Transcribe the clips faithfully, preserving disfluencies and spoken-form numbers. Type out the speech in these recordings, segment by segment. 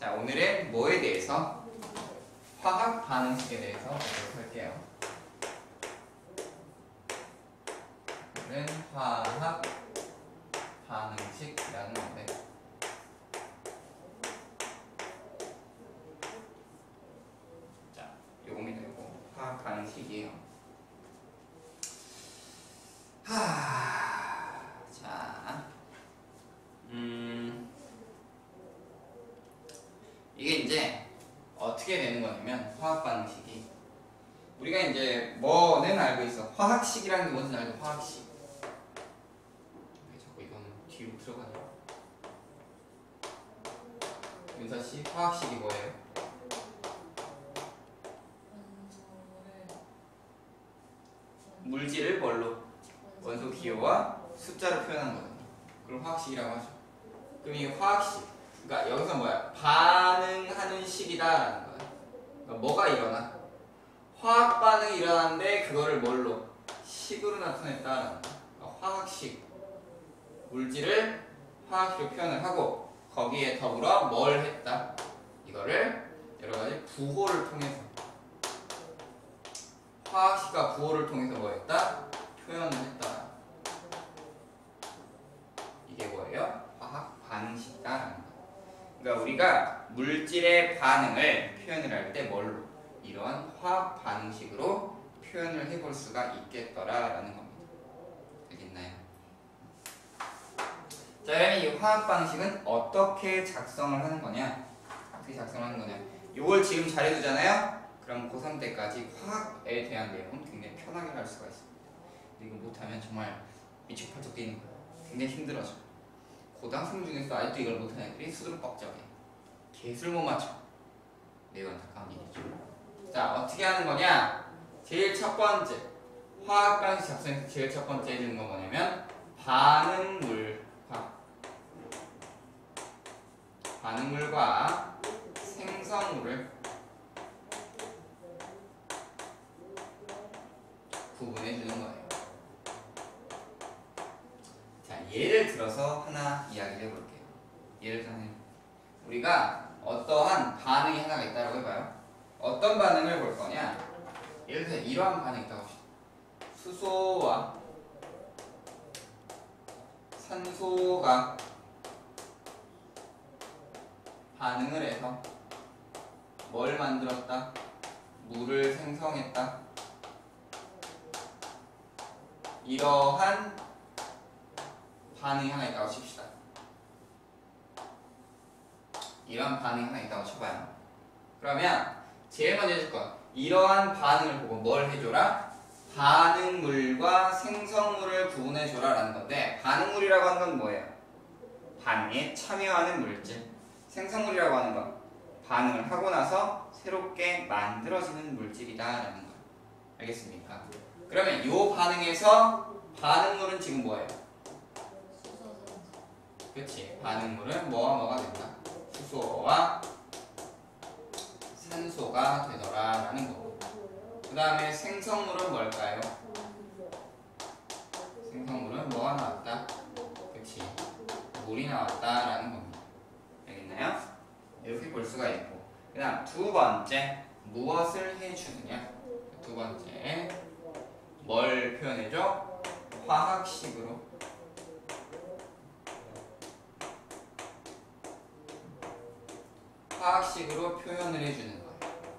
자, 오늘은 뭐에 대해서? 화학 반응식에 대해서 보도록 할게요. 오늘은 화학 반응식이라는 건데, 자, 요겁니다. 요거 화학 반응식이에요. 하, 자, 음, 이게 이제 어떻게 되는 거냐면, 화학 반응식이 우리가 이제 뭐는 알고 있어. 화학식이라는 게 뭔지 알죠? 화학식. 왜 자꾸 이거는 뒤로 들어가냐? 윤서 씨, 화학식이 뭐예요? 물질을 뭘로? 원소 기호와 숫자로 표현하는 거거든요. 그걸 화학식이라고 하죠. 그럼 이 화학식, 그러니까 여기서 뭐야? 반응하는 식이다라는 거야. 그러니까 뭐가 일어나? 화학 반응이 일어나는데 그거를 뭘로? 식으로 나타냈다라는 거야. 그러니까 화학식, 물질을 화학식으로 표현을 하고 거기에 더불어 뭘 했다? 이거를 여러 가지 부호를 통해서, 화학식과 부호를 통해서 뭐 했다? 표현을 했다. 이게 뭐예요? 화학 반응식이다라는 거. 그러니까 우리가 물질의 반응을 표현을 할 때 뭘로? 이러한 화학 반응식으로 표현을 해볼 수가 있겠더라라는 겁니다. 알겠나요? 자, 그러면 이 화학 방식은 어떻게 작성을 하는 거냐? 어떻게 작성하는 거냐? 요걸 지금 잘해두잖아요? 그럼 고삼 때까지 화학에 대한 내용은 굉장히 편하게 할 수가 있습니다. 근데 이거 못하면 정말 미치팔쩍 뛰는 거예요. 굉장히 힘들어져. 고등학생 중에서 아직도 이걸 못하는 애들이 수두룩 뻑적해. 개술 못 맞춰. 매우 안타까운 일이죠. 자, 어떻게 하는 거냐? 제일 첫 번째, 화학 방식 작성에서 제일 첫 번째 해주는 건 뭐냐면 반응물과 반응물과 생성물을 구분해 주는 거예요. 자, 예를 들어서 하나 이야기를 해볼게요. 예를 들어서 우리가 어떠한 반응이 하나가 있다고 해봐요. 어떤 반응을 볼 거냐? 예를 들어서 이러한 반응이 있다고 합시다. 수소와 산소가 반응을 해서 뭘 만들었다? 물을 생성했다. 이러한 반응이 하나 있다고 칩시다. 이러한 반응이 하나 있다고 쳐봐요. 그러면 제일 먼저 해줄 건 이러한 반응을 보고 뭘 해줘라? 반응물과 생성물을 구분해줘라 라는 건데, 반응물이라고 하는 건 뭐예요? 반응에 참여하는 물질. 생성물이라고 하는 건 반응을 하고 나서 새롭게 만들어지는 물질이다 라는 거예요. 알겠습니까? 그러면 이 반응에서 반응물은 지금 뭐예요? 그렇지. 반응물은 뭐와 뭐가 된다? 수소와 산소가 되더라 라는 거고, 그 다음에 생성물은 뭘까요? 생성물은 뭐가 나왔다? 그렇지. 물이 나왔다 라는 겁니다. 알겠나요? 이렇게 볼 수가 있고, 그 다음 두 번째, 무엇을 해주느냐? 두 번째, 뭘 표현해줘? 화학식으로 화학식으로 표현을 해주는 거예요.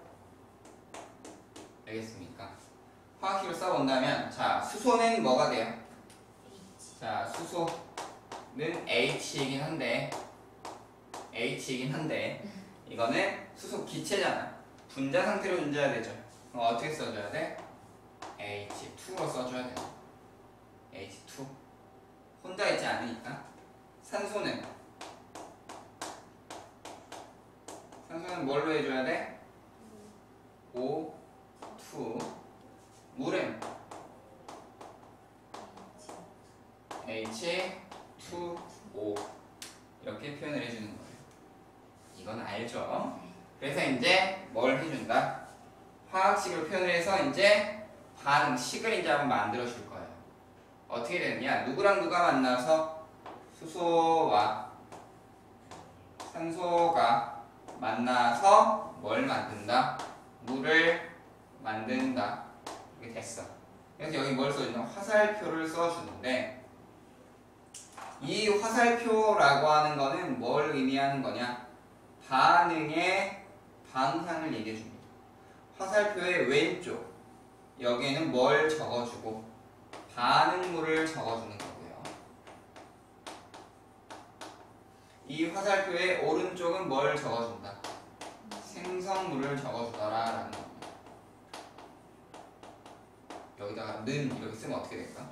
알겠습니까? 화학식으로 써본다면, 자, 수소는 뭐가 돼요? 자, 수소는 H이긴 한데 H이긴 한데 이거는 수소 기체잖아. 분자 상태로 존재해야 되죠. 그럼 어떻게 써줘야 돼? 에이치 투로 써줘야 돼요. 에이치 투. 혼자 있지 않으니까. 산소는 산소는 뭘로 해줘야 돼? 오 투. 물은 에이치 투 오. 이렇게 표현을 해주는 거예요. 이건 알죠? 그래서 이제 뭘 해준다? 화학식으로 표현을 해서 이제 반응식을 이제 한번 만들어 줄 거예요. 어떻게 되느냐? 누구랑 누가 만나서 수소와 산소가 만나서 뭘 만든다? 물을 만든다. 이게 됐어. 그래서 여기 뭘 써주냐? 화살표를 써주는데 이 화살표라고 하는 거는 뭘 의미하는 거냐? 반응의 방향을 얘기해 줍니다. 화살표의 왼쪽 여기에는 뭘 적어주고 반응물을 적어주는 거고요. 이 화살표의 오른쪽은 뭘 적어준다? 생성물을 적어주더라 라는 겁니다. 여기다가 는 이렇게 쓰면 어떻게 될까?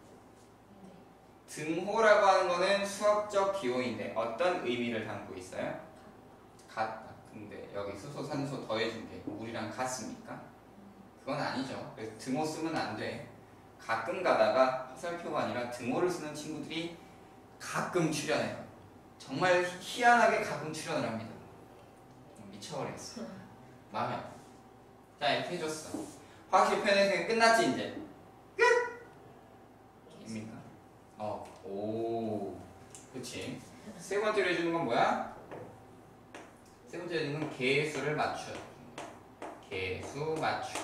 등호라고 하는 거는 수학적 기호인데 어떤 의미를 담고 있어요? 같다. 근데 여기 수소, 산소 더해준 게 물이랑 같습니까? 그건 아니죠. 그래서 등호 쓰면 안 돼. 가끔 가다가 화살표가 아니라 등호를 쓰는 친구들이 가끔 출연해요. 정말 희한하게 가끔 출연을 합니다. 미쳐버렸어. 마음에 안 들어. 자, 이렇게 해줬어. 화학식 표현해서 끝났지 이제? 끝! 입니까? 어, 오, 그치. 세 번째로 해주는 건 뭐야? 세 번째로 해주는 건 개수를 맞춰. 개수 맞추.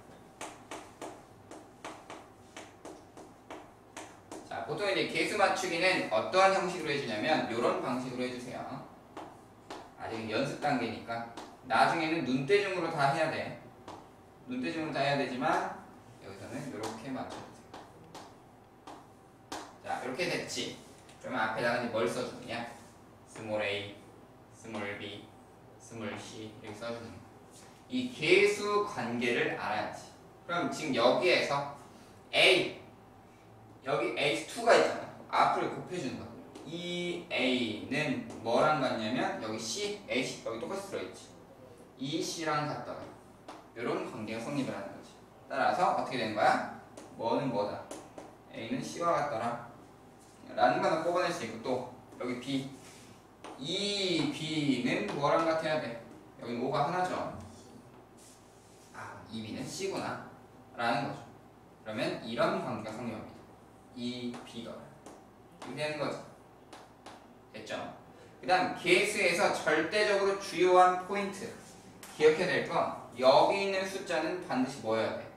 자, 보통 이제 개수 맞추기는 어떠한 형식으로 해주냐면 이런 방식으로 해주세요. 아직 연습 단계니까 나중에는 눈대중으로 다 해야 돼. 눈대중으로 다 해야 되지만 여기서는 이렇게 맞춰주세요. 자, 이렇게 됐지. 그러면 앞에다가 이제 뭘 써주느냐? 스몰 a, 스몰 b, 스몰 c 이렇게 써주는 거야. 이 개수 관계를 알아야지. 그럼 지금 여기에서 a 여기 에이치 투가 있잖아. 앞을 곱해주는 거야. 이 a는 뭐랑 같냐면 여기 c, h 여기 똑같이 들어있지. 이 c랑 같더라. 이런 관계가 성립을 하는 거지. 따라서 어떻게 되는 거야? 뭐는 뭐다? a는 c와 같더라. 라는 거는 뽑아낼 수 있고 또 여기 b 이 b는 뭐랑 같아야 돼? 여기 오가 하나죠. 아, 이 b는 c구나 라는 거죠. 그러면 이런 관계가 성립합니다. 이 b가 이렇게 되는 거지. 됐죠? 그 다음 개수에서 절대적으로 주요한 포인트 기억해야 될 건 여기 있는 숫자는 반드시 뭐여야 돼?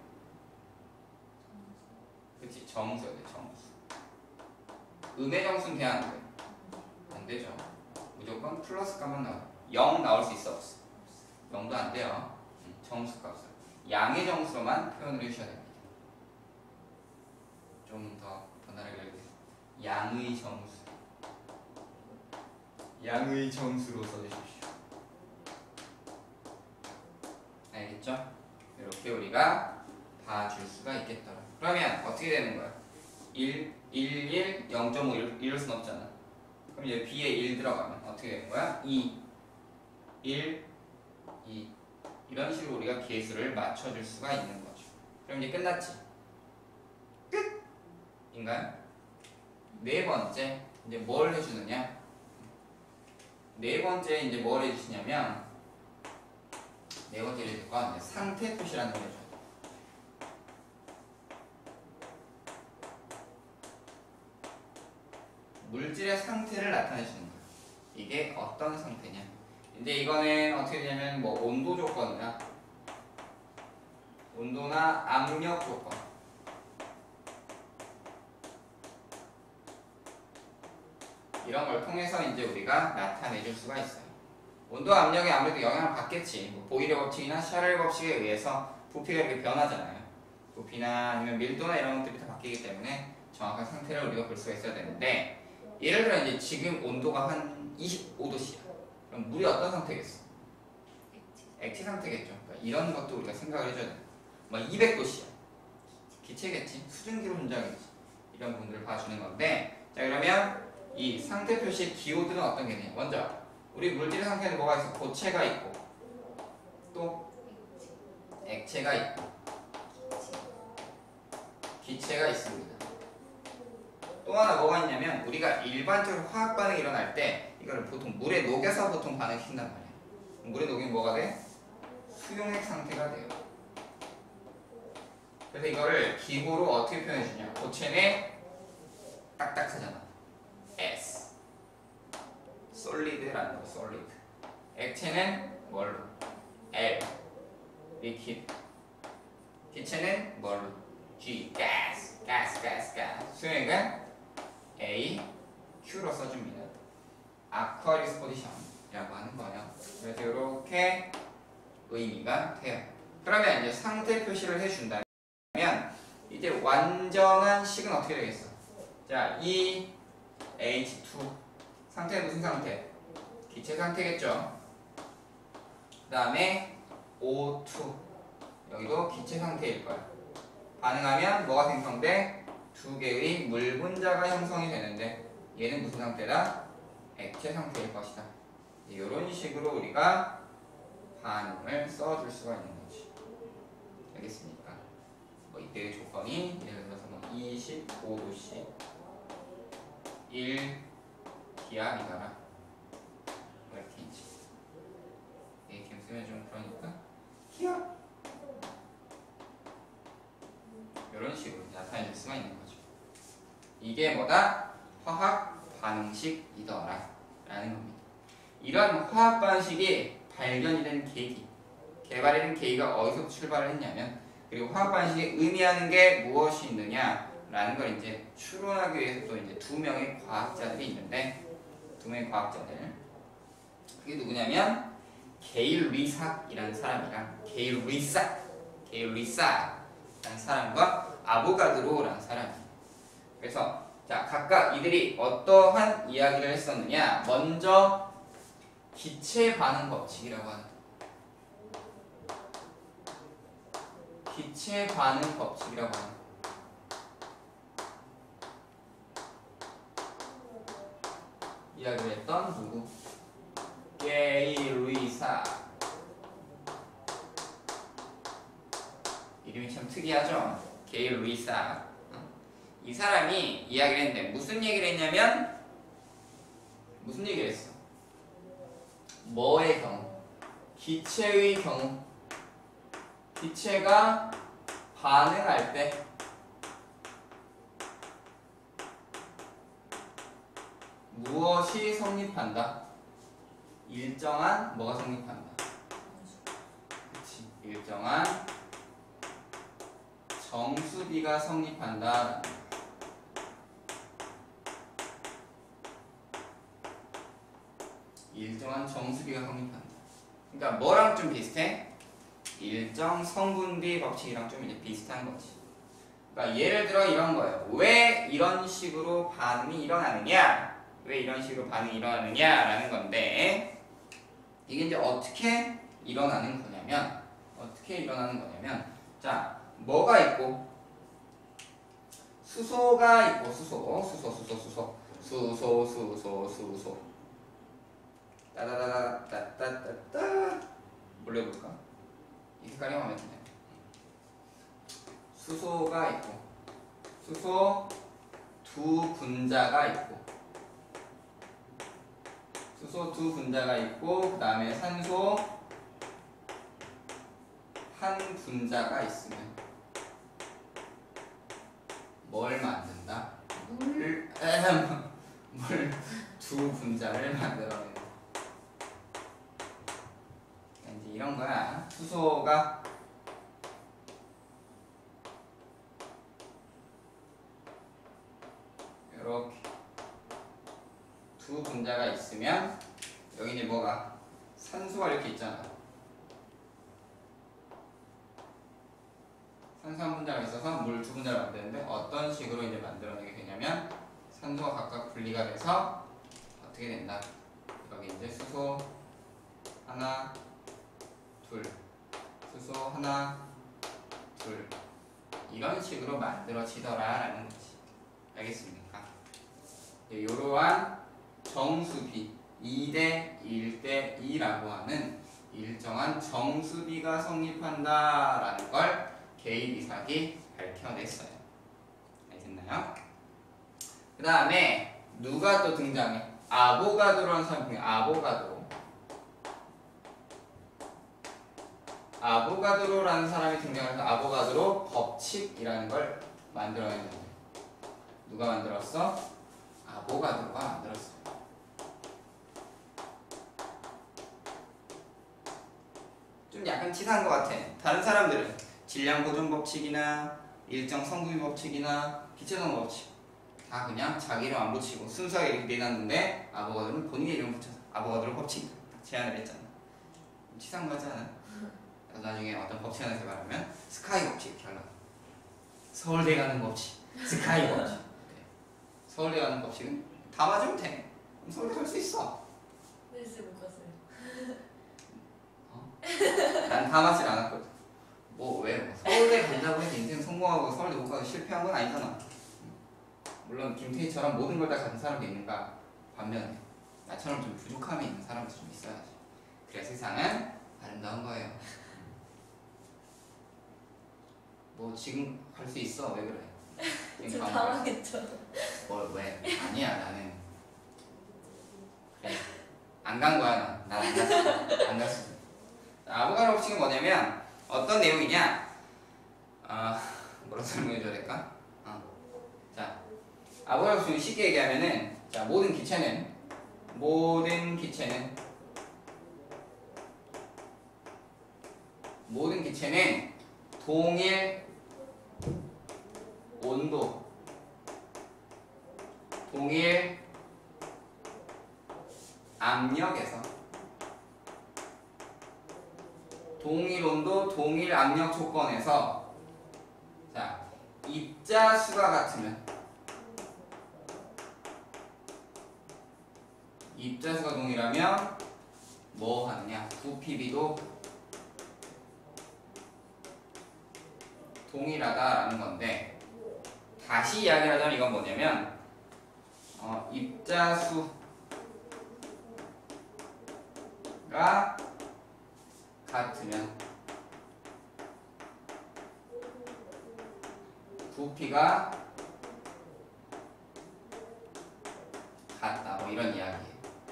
그치, 정수여야 돼. 정수. 음의 정수는 돼야 안 돼? 안 되죠. 무조건 플러스 값만 나와요. 영 나올 수 있어 없어? 영도 안 돼요. 정수 값을 양의 정수로만 표현을 해주셔야 됩니다. 좀 더 번화하게 해주세요. 양의 정수. 양의 정수로 써주십시오. 알겠죠? 이렇게 우리가 봐줄 수가 있겠더라. 그러면 어떻게 되는 거야? 일, 일, 일, 영 점 오 이럴, 이럴 순 없잖아. 그럼 이제 b에 일 들어가면 어떻게 되는 거야? 이, 일, 이 이런 식으로 우리가 개수를 맞춰줄 수가 있는 거죠. 그럼 이제 끝났지? 끝! 인가요? 네 번째 이제 뭘 해주느냐? 네 번째 이제 뭘 해주시냐면 네 번째 해줄 건 상태 표시라는 걸 해줘요. 물질의 상태를 나타내주는 거예요. 이게 어떤 상태냐? 이제 이거는 어떻게 되냐면 뭐 온도 조건이나 온도나 압력 조건 이런 걸 통해서 이제 우리가 나타내줄 수가 있어요. 온도, 압력에 아무래도 영향을 받겠지. 뭐 보일의 법칙이나 샤를 법칙에 의해서 부피가 이렇게 변하잖아요. 부피나 아니면 밀도나 이런 것들이 다 바뀌기 때문에 정확한 상태를 우리가 볼 수가 있어야 되는데 예를 들어 이제 지금 온도가 한 이십오 도씨야. 그럼 물이 어떤 상태겠어? 액체 상태겠죠. 그러니까 이런 것도 우리가 생각을 해줘야 돼. 뭐 이백 도씨야. 기체겠지. 수증기로 존재하겠지. 이런 부분들을 봐주는 건데 자 그러면 이 상태 표시 기호들은 어떤 게 있냐? 먼저 우리 물질의 상태에는 뭐가 있어? 고체가 있고 또 액체가 있고 기체가 있습니다. 또 하나 뭐가 있냐면 우리가 일반적으로 화학 반응이 일어날 때 이거를 보통 물에 녹여서 보통 반응시킨단 말이야. 물에 녹이면 뭐가 돼? 수용액 상태가 돼요. 그래서 이거를 기호로 어떻게 표현해주냐? 고체는 딱딱하잖아. S. 솔리드라는 거, 솔리드. 액체는 뭘로? L. 리퀴드. 기체는 뭘로? G. gas. gas, gas, gas. 수액은 A, Q로 써줍니다. aqueous position이라고 하는 거예요. 그래서 이렇게 의미가 돼요. 그러면 이제 상태 표시를 해준다면 이제 완전한 식은 어떻게 되겠어? 자, 이 에이치 투 상태는 무슨 상태? 기체 상태겠죠. 그 다음에 오 투 여기도 기체 상태일 거야. 반응하면 뭐가 생성돼? 두 개의 물 분자가 형성이 되는데 얘는 무슨 상태다? 액체 상태일 것이다. 이런 식으로 우리가 반응을 써줄 수가 있는 거지. 알겠습니까? 뭐 이때의 조건이 예를 들어서 뭐 이십오 도씨 일 기압이더라. 뭐 이렇게 있지. 이렇게 쓰면 좀 그러니까 기압 이런 식으로 나타낼 수가 있는 거죠. 이게 뭐다? 화학 반응식이더라 라는 겁니다. 이런 화학 반응식이 발견이 된 계기, 개발이 된 계기가 어디서 출발을 했냐면, 그리고 화학 반응식이 의미하는 게 무엇이 있느냐 라는 걸 이제 추론하기 위해서 또 이제 두 명의 과학자들이 있는데, 두 명의 과학자들 그게 누구냐면 게일 리삭이라는 사람이랑 게일 리삭 게일 리삭이라는 사람과 아보가드로라는 사람이에요. 그래서 자, 각각 이들이 어떠한 이야기를 했었느냐. 먼저 기체 반응 법칙이라고 하는 기체 반응 법칙이라고 하는 이야기를 했던 누구? 게일 리삭. 이름이 참 특이하죠? 게일 리삭. 이 사람이 이야기를 했는데 무슨 얘기를 했냐면, 무슨 얘기를 했어? 뭐의 경우? 기체의 경우. 기체가 반응할 때 무엇이 성립한다? 일정한 뭐가 성립한다? 그치. 일정한 정수비가 성립한다. 일정한 정수비가 성립한다. 그러니까 뭐랑 좀 비슷해? 일정 성분비 법칙이랑 좀 이제 비슷한 거지. 그러니까 예를 들어 이런 거예요. 왜 이런 식으로 반응이 일어나느냐? 왜 이런 식으로 반응이 일어나느냐라는 건데, 이게 이제 어떻게 일어나는 거냐면, 어떻게 일어나는 거냐면, 자, 뭐가 있고? 수소가 있고, 수소, 수소, 수소, 수소, 수소, 수소, 수소. 따다다다다다다다. 뭘로 해볼까? 이 색깔이 마음에 드네. 수소가 있고, 수소 두 분자가 있고, 수소 두 분자가 있고, 그 다음에 산소 한 분자가 있으면 뭘 만든다? 물, 물 두 분자를 만들어내는. 이제 이런 거야. 수소가 이렇게 두 분자가 있으면 여기 이제 뭐가 산소가 이렇게 있잖아. 산소 한 분자가 있어서 물 두 분자를 만드는데, 어떤 식으로 이제 만들어내게 되냐면, 산소가 각각 분리가 돼서 어떻게 된다? 여기 이제 수소 하나, 둘, 수소 하나, 둘, 이런 식으로 만들어지더라라는 거지. 알겠습니까? 네, 이러한 정수비 이 대 일 대 이라고 하는 일정한 정수비가 성립한다라는 걸 게일 리삭이 밝혀냈어요. 알겠나요? 그 다음에 누가 또 등장해? 아보가드로라는 사람이 등장해. 아보가드로. 아보가드로라는 사람이 등장해서 아보가드로 법칙이라는 걸 만들어냈는데, 누가 만들었어? 아보가드로가 만들었어. 좀 약간 치사한 것 같아. 다른 사람들은 질량 보존 법칙이나 일정 성분비 법칙이나 기체성 법칙 다 그냥 자기 이름 안 붙이고 순수하게 이렇게 내놨는데 아보가드로는 본인의 이름 붙여서 아보가드로 법칙 제안을 했잖아. 좀 치사한 거 같지 않아? 그래서 나중에 어떤 법칙 하나 개발하면 스카이 법칙 이렇게 하려고. 서울대 가는 법칙 스카이 법칙. 네. 서울대 가는 법칙은 다 맞으면 돼. 그럼 서울대 갈 수 있어. 네, 못 갔어요. 어? 난 다 맞질 않았거든. 뭐 왜? 뭐 서울대 간다고 해서 인생 성공하고 서울대 못 가고 실패한 건 아니잖아. 물론 김태희처럼 모든 걸 다 가진 사람도 있는가 반면에 나처럼 좀 부족함이 있는 사람도 좀 있어야지. 그래야 세상은 아름다운 거예요. 뭐 지금 갈 수 있어. 왜 그래? 저 당황했죠. 뭘 왜? 아니야 나는 그래 안 간 거야. 난 안 갔어. 안 갔어. 아보가드로 법칙은 뭐냐면 어떤 내용이냐? 아 뭐라 설명해줘야 될까? 어. 자 아보가드로 법칙은 쉽게 얘기하면은 자 모든 기체는 모든 기체는 모든 기체는 동일 온도, 동일 압력에서 동일 온도, 동일 압력 조건에서 자 입자수가 같으면 입자수가 동일하면 뭐 하느냐? 부피비도 동일하다라는 건데 다시 이야기를 하자면 이건 뭐냐면 어, 입자수가 같으면 부피가 같다 뭐 이런 이야기예요.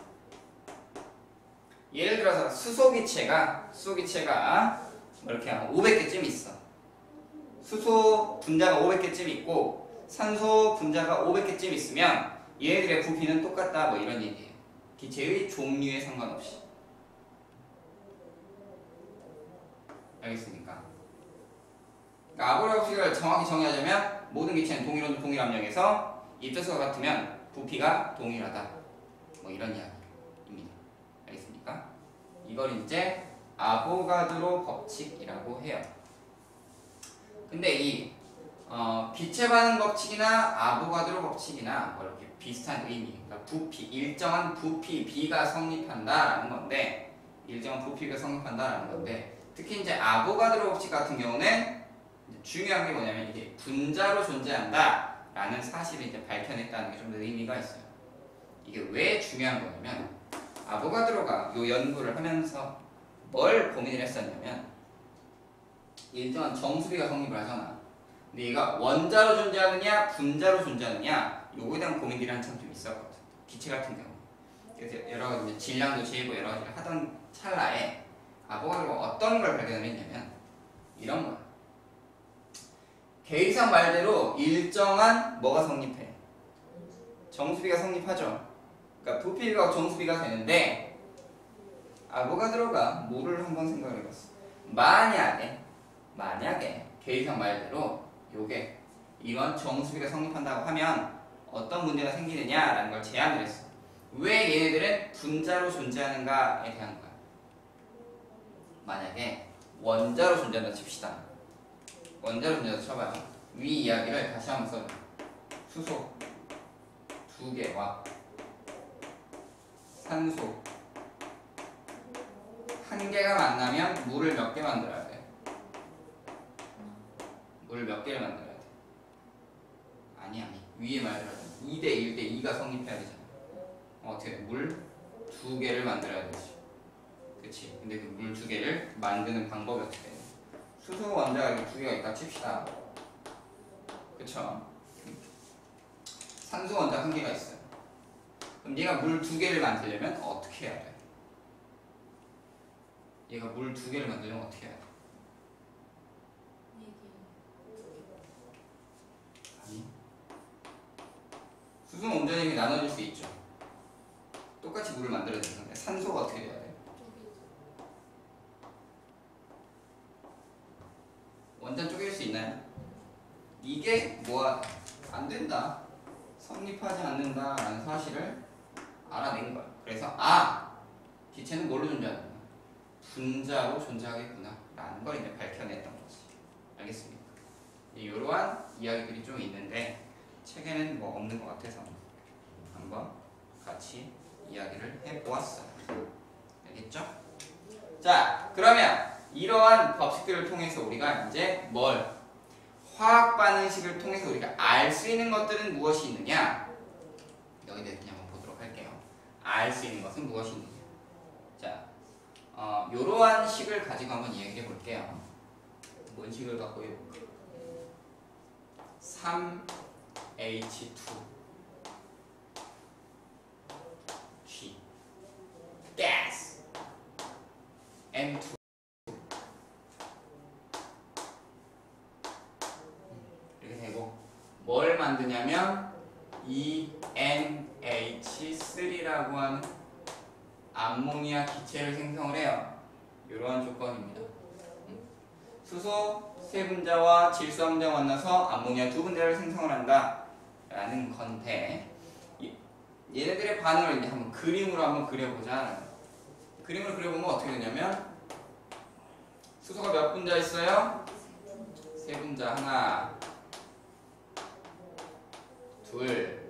예를 들어서 수소기체가 수소기체가 뭐 이렇게 한 오백 개쯤 있어. 수소 분자가 오백 개쯤 있고 산소 분자가 오백 개쯤 있으면 얘네들의 부피는 똑같다 뭐 이런 얘기예요. 기체의 종류에 상관없이. 알겠습니까? 그러니까 아보가드로 법칙을 정확히 정의하자면 모든 기체는 동일 온도 동일 압력에서 입자수가 같으면 부피가 동일하다 뭐 이런 이야기입니다. 알겠습니까? 이걸 이제 아보가드로 법칙이라고 해요. 근데 이 어, 기체 반응 법칙이나 아보가드로 법칙이나 뭐 이렇게 비슷한 의미, 그러니까 부피, 일정한 부피 B가 성립한다라는 건데, 일정한 부피가 성립한다라는 건데, 특히 이제 아보가드로 법칙 같은 경우는 중요한 게 뭐냐면 이게 분자로 존재한다라는 사실을 이제 밝혀냈다는 게 좀 더 의미가 있어요. 이게 왜 중요한 거냐면 아보가드로가 이 연구를 하면서 뭘 고민을 했었냐면 일정한 정수비가 성립을 하잖아. 근데 얘가 원자로 존재하느냐 분자로 존재하느냐 요거에 대한 고민들이 한참 좀 있었거든. 기체 같은 경우. 그래서 여러 가지 이제 질량도 재고 여러 가지를 하던 찰나에 아보가드로가 어떤 걸 발견을 했냐면 이런 거야. 계이상 말대로 일정한 뭐가 성립해? 정수비가 성립하죠. 그러니까 부피가 정수비가 되는데 아보가드로가 뭐를 한번 생각을 해봤어. 만약에 만약에 계이상 말대로 요게 이런 정수비가 성립한다고 하면 어떤 문제가 생기느냐라는 걸 제안을 했어. 왜 얘네들은 분자로 존재하는가에 대한 거야. 만약에 원자로 존재한다 칩시다. 원자로 존재한다 쳐봐요. 위 이야기를 다시 한번 써줘. 수소 두 개와 산소 한 개가 만나면 물을 몇 개 만들어야 돼? 물을 몇 개를 만들어야 돼? 아니 아니 위에 말대로 이 대 일 대 이가 성립해야 되잖아. 어, 어떻게 돼? 물 두 개를 만들어야 되지. 그치? 근데 그 물 두 개를 만드는 방법이 어떻게 돼? 수소 원자가 두 개가 있다 칩시다. 그쵸? 산소 원자 한 개가 있어요. 그럼 얘가 물 두 개를 만들려면 어떻게 해야 돼? 얘가 물 두 개를 만들려면 어떻게 해야 돼? 아니. 수소는 온전히 나눠질 수 있죠. 똑같이 물을 만들어야 되는 건데 산소가 어떻게 돼야 돼? 이게 뭐야? 안 된다. 성립하지 않는다라는 사실을 알아낸 거야. 그래서 아! 기체는 뭘로 존재하는구나? 분자로 존재하겠구나 라는 걸 이제 밝혀냈던 거지. 알겠습니까? 이러한 이야기들이 좀 있는데 책에는 뭐 없는 것 같아서 한번 같이 이야기를 해보았어요. 알겠죠? 자, 그러면 이러한 법칙들을 통해서 우리가 이제 뭘? 화학 반응식을 통해서 우리가 알 수 있는 것들은 무엇이 있느냐? 여기 대해서 그냥 한번 보도록 할게요. 알 수 있는 것은 무엇이 있느냐? 자, 어, 요러한 식을 가지고 한번 이야기해 볼게요. 뭔 식을 갖고 해볼까? 삼 에이치 투 G gas 엔 투 이렇게 되고 뭘 만드냐면 이 엔 에이치 쓰리라고 하는 암모니아 기체를 생성을 해요. 이러한 조건입니다. 수소 세 분자와 질소 한 분자가 만나서 암모니아 두 분자를 생성을 한다 라는 건데 얘네들의 반응을 이제 한번 그림으로 한번 그려보자. 그림을 그려보면 어떻게 되냐면 수소가 몇 분자 있어요? 세 분자. 하나 둘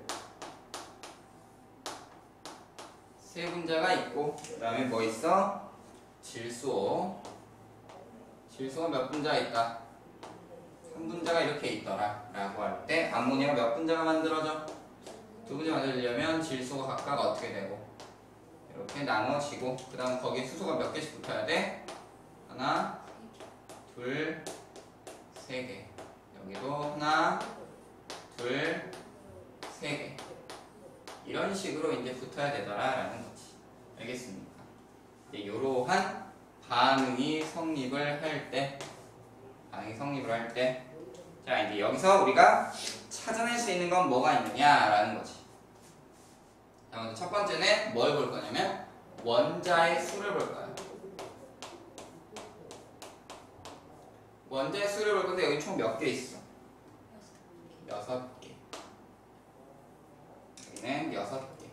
세 분자가 있고 그 다음에 뭐 있어? 질소 질소가 몇 분자 있다? 한 분자가 이렇게 있더라 라고 할 때 암모니아가 몇 분자가 만들어져? 두 분자 만들려면 질소가 각각 어떻게 되고 이렇게 나눠지고 그 다음 거기에 수소가 몇 개씩 붙어야 돼? 하나 둘 세 개 여기도 하나 둘 세 개 이런 식으로 이제 붙어야 되더라 라는 거지. 알겠습니까? 이제 이러한 반응이 성립을 할 때, 반응이 성립을 할 때, 자 이제 여기서 우리가 찾아낼 수 있는 건 뭐가 있느냐라는 거지. 자 먼저 첫 번째는 뭘 볼 거냐면 원자의 수를 볼 거야. 원자의 수를 볼 건데 여기 총 몇 개 있어? 여섯 개. 여기는 여섯 개.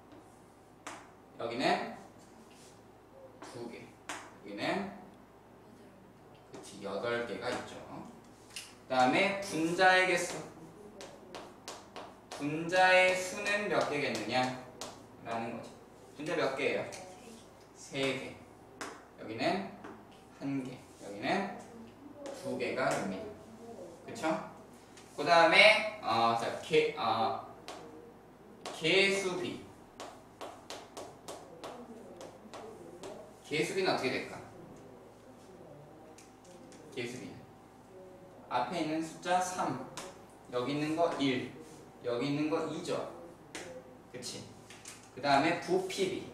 여기는 두 개. 여기는 그치 여덟 개가 있죠. 그 다음에 분자의 개수. 분자의 수는 몇 개겠느냐? 라는 거지. 분자 몇 개예요? 세 개. 여기는 한 개. 여기는 두 개가 됩니다. 그쵸? 그 다음에 어, 자, 개, 어, 개수비. 개수비는 어떻게 될까? 개수비는 앞에 있는 숫자 삼, 여기 있는 거 일, 여기 있는 거 이죠. 그치? 그 다음에 부피비.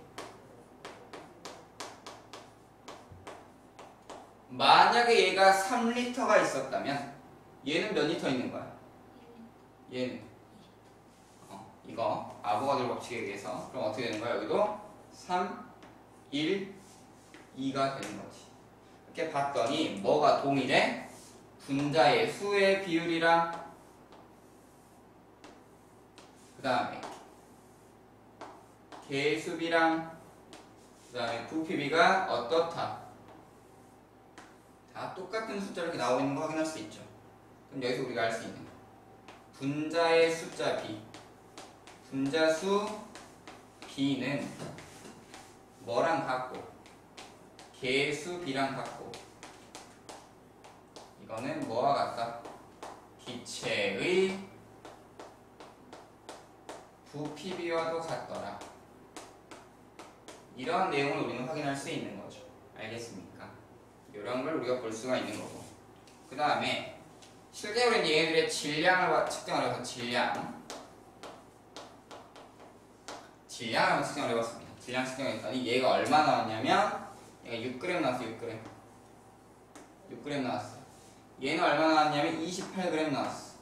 만약에 얘가 삼 리터가 있었다면 얘는 몇 리터 있는 거야? 얘는 어, 이거 아보가드로 법칙에 의해서 그럼 어떻게 되는 거야? 여기도 삼, 일, 이가 되는 거지. 이렇게 봤더니 뭐가 동일해? 분자의 수의 비율이랑 그 다음에 개수비랑 그 다음에 부피비가 어떻다? 다 똑같은 숫자 이렇게 나오고 있는 거 확인할 수 있죠. 그럼 여기서 우리가 알 수 있는 거 분자의 숫자 b 분자 수 b는 뭐랑 같고 개수 b랑 같고 이거는 뭐와 같다? 기체의 부피비와도 같더라. 이런 내용을 우리는 확인할 수 있는 거죠. 알겠습니까? 이런 걸 우리가 볼 수가 있는 거고. 그 다음에 실제로 얘네들의 질량을 측정을 해서 질량 질량을 한번 측정을 해봤습니다. 질량 측정했더니 얘가 얼마 나왔냐면 얘가 육 그램 나왔어. 육 그램 육 그램 나왔어. 얘는 얼마 나왔냐면 이십팔 그램 나왔어.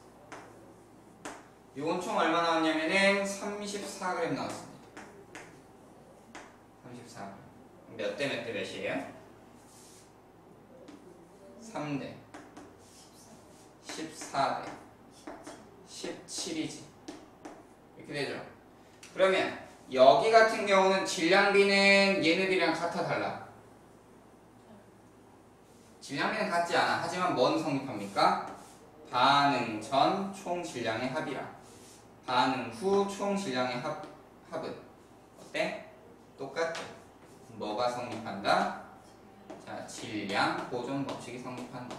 요건 총 얼마 나왔냐면은 삼십사 그램 나왔습니다. 삼십사 그램. 몇 대 몇 대 몇이에요? 삼 대 십사 대 십칠이지. 이렇게 되죠. 그러면 여기 같은 경우는 질량비는 얘네들이랑 같아 달라? 질량비는 같지 않아. 하지만 뭔 성립합니까? 반응 전 총 질량의 합이라. 반응 후 총 질량의 합, 합은 어때? 똑같아. 뭐가 성립한다? 자, 질량 보존 법칙이 성립한다.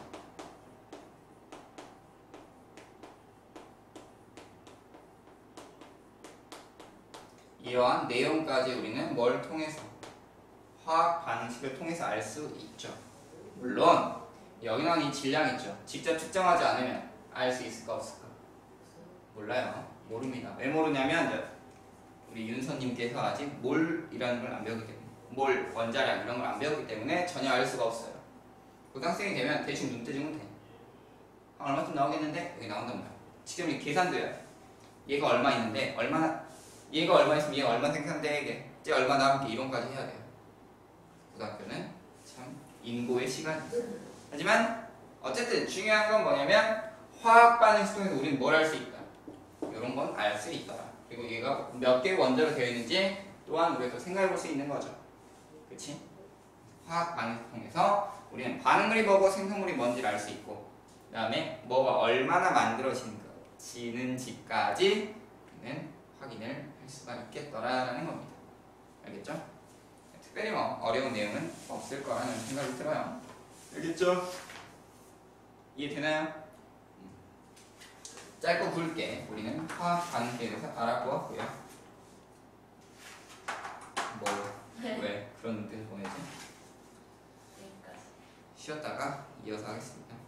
이러한 내용까지 우리는 뭘 통해서? 화학 반응식을 통해서 알 수 있죠. 물론 여기 나온 이 질량 있죠. 직접 측정하지 않으면 알 수 있을까 없을까? 몰라요. 모릅니다. 왜 모르냐면 우리 윤서님께서 아직 몰이라는 걸 안 배우기 때문에, 몰, 원자량 이런 걸 안 배우기 때문에 전혀 알 수가 없어요. 고등학생이 되면 대충 눈 뜨지면 돼. 아, 얼마쯤 나오겠는데? 여기 나온단 말이야. 지금 이 계산도 해야 돼. 얘가 얼마 있는데 얼마나, 얘가 얼마 있으면 얘가 얼마 생산돼 이게 쟤 얼마 남게 이론까지 해야 돼요. 고등학교는 참 인고의 시간이 있어요. 하지만 어쨌든 중요한 건 뭐냐면 화학 반응식 통해서 우리는 뭘 할 수 있다. 이런 건 알 수 있다. 그리고 얘가 몇 개의 원자로 되어 있는지 또한 우리가 또 생각해 볼 수 있는 거죠. 그치? 화학 반응식 통해서 우리는 반응물이 뭐고 생성물이 뭔지를 알 수 있고, 그 다음에 뭐가 얼마나 만들어지는지까지 우리는 확인을 할 수가 있겠더라라는 겁니다. 알겠죠? 특별히 뭐 어려운 내용은 없을 거라는 생각이 들어요. 알겠죠? 이해되나요? 짧고 굵게 우리는 화학 반응식에 대해서 알아보았고요. 뭐, 네. 왜 그런 뜻을 보내지? 여기까지. 쉬었다가 이어서 하겠습니다.